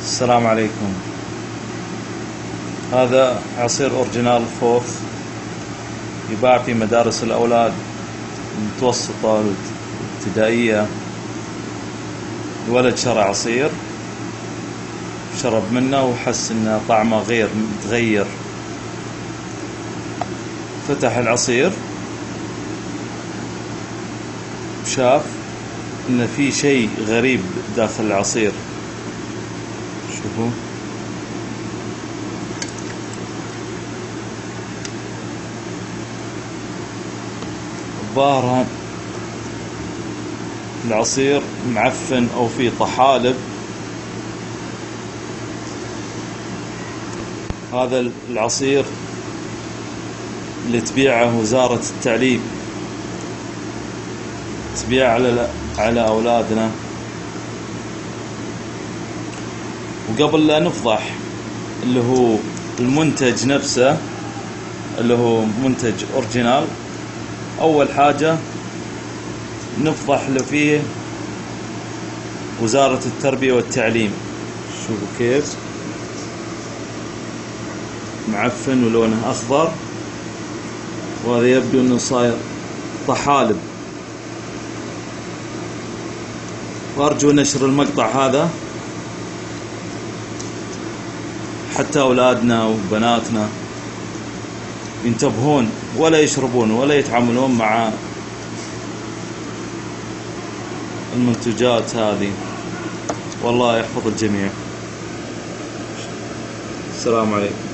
السلام عليكم. هذا عصير أوريجينال فورث، يباع في مدارس الأولاد المتوسطة الابتدائية. الولد شرى عصير، شرب منه وحس إن طعمه غير متغير، فتح العصير وشاف إن في شيء غريب داخل العصير. شوفوا، الظاهر العصير معفن أو فيه طحالب. هذا العصير اللي تبيعه وزارة التعليم، تبيع على أولادنا. وقبل لا نفضح اللي هو المنتج نفسه، اللي هو منتج أوريجينال، أول حاجة نفضح اللي فيه وزارة التربية والتعليم. شوفوا كيف معفن ولونه أخضر، وهذا يبدو أنه صاير طحالب. وأرجو نشر المقطع هذا حتى أولادنا وبناتنا ينتبهون ولا يشربون ولا يتعاملون مع المنتجات هذه. والله يحفظ الجميع. السلام عليكم.